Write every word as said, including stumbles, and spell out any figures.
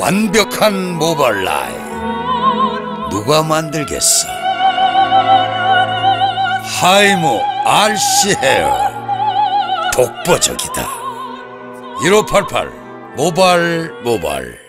완벽한 모발 라인 누가 만들겠어? 하이모 알씨 헤어 독보적이다. 일오팔팔 모발 모발